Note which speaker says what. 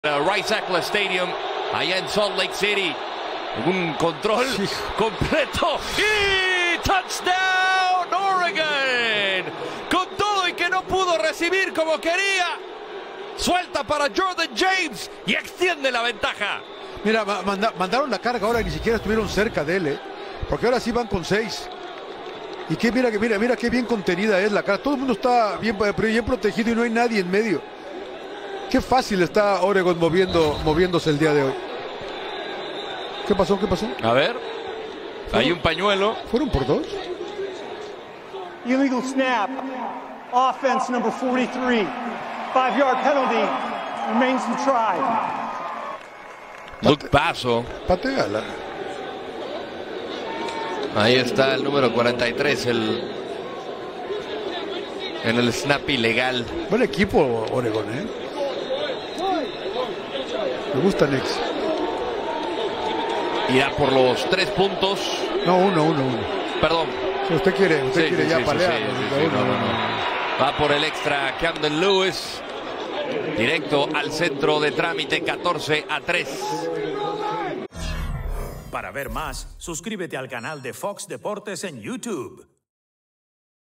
Speaker 1: Rice Eccles Stadium, allá en Salt Lake City. Un control completo y touchdown Oregon. Con todo y que no pudo recibir como quería. Suelta para Jordan James y extiende la ventaja.
Speaker 2: Mira, mandaron la carga ahora y ni siquiera estuvieron cerca de él, porque ahora sí van con 6. Y que mira qué bien contenida es la carga. Todo el mundo está bien protegido y no hay nadie en medio. Qué fácil está Oregon moviéndose el día de hoy. ¿Qué pasó?
Speaker 1: A ver, hay un pañuelo.
Speaker 2: ¿Fueron por 2?
Speaker 3: Illegal snap. Offense number 43. 5-yard penalty. Remains to try.
Speaker 1: Luke Paso.
Speaker 2: Pateala.
Speaker 1: Ahí está el número 43, en el snap ilegal.
Speaker 2: Buen equipo Oregon, Me gusta Nex.
Speaker 1: Irá por los 3 puntos.
Speaker 2: No, uno.
Speaker 1: Perdón.
Speaker 2: Si usted quiere ya palear.
Speaker 1: Va por el extra Camden Lewis. Directo al centro de trámite, 14-3.
Speaker 4: Para ver más, suscríbete al canal de Fox Deportes en YouTube.